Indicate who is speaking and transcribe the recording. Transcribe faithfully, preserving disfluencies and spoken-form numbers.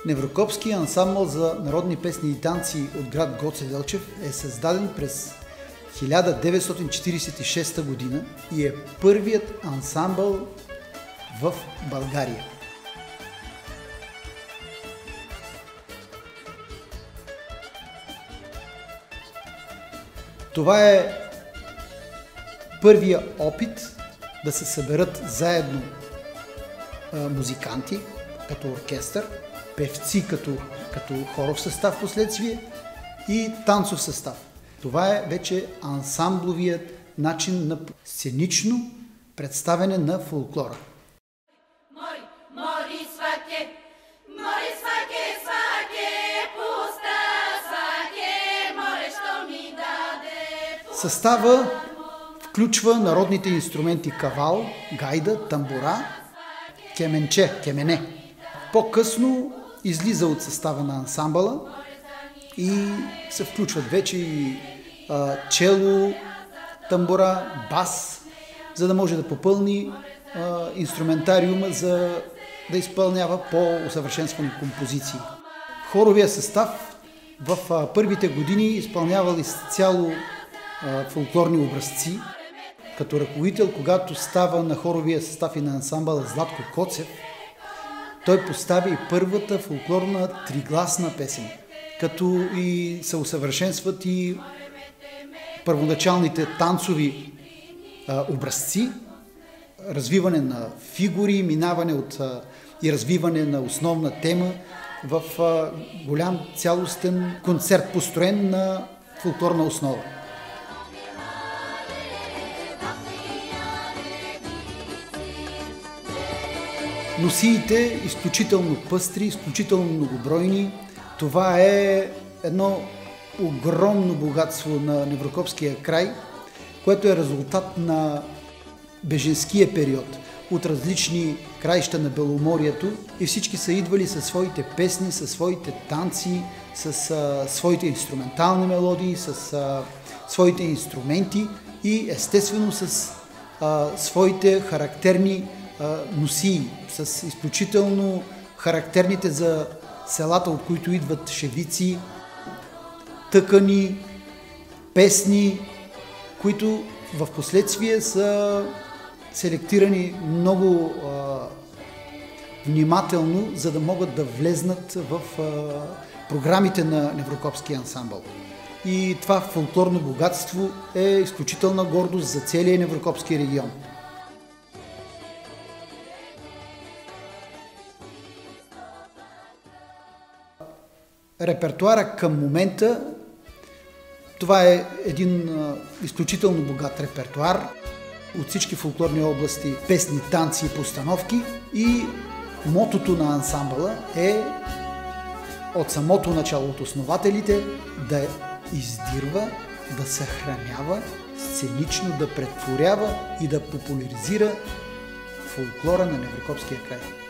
Speaker 1: Неврокопският ансамбъл за народни песни и танци от град Гоце Делчев е създаден през хиляда деветстотин четиридесет и шеста година и е първият ансамбъл в България. Това е първия опит да се съберат заедно а, музиканти като оркестър, певци като, като хоров състав последствие и танцов състав. Това е вече ансамбловият начин на сценично представяне на фолклора. Състава включва народните инструменти кавал, гайда, тамбура, кеменче, кемене. По-късно излиза от състава на ансамбъла и се включват вече и а, чело, тамбура, бас, за да може да попълни а, инструментариума, за да изпълнява по-усъвършенствани композиции. Хоровия състав в а, първите години изпълнявал изцяло а, фолклорни образци. Като ръководител, когато става на хоровия състав и на ансамбъла Златко Коцев, той постави и първата фолклорна тригласна песен, като и се усъвършенстват и първоначалните танцови а, образци, развиване на фигури, минаване от а, и развиване на основна тема в а, голям цялостен концерт, построен на фолклорна основа. Носиите изключително пъстри, изключително многобройни. Това е едно огромно богатство на Неврокопския край, което е резултат на беженския период от различни краища на Беломорието и всички са идвали със своите песни, със своите танци, с а, своите инструментални мелодии, с а, своите инструменти и естествено с а, своите характерни носии, с изключително характерните за селата, от които идват шевици, тъкани, песни, които в последствие са селектирани много а, внимателно, за да могат да влезнат в а, програмите на Неврокопския ансамбъл. И това фолклорно богатство е изключителна гордост за целия Неврокопски регион. Репертуара към момента, това е един а, изключително богат репертуар от всички фолклорни области, песни, танци и постановки, и мотото на ансамбъла е от самото начало от основателите да издирва, да съхранява, сценично да претворява и да популяризира фолклора на Неврокопския край.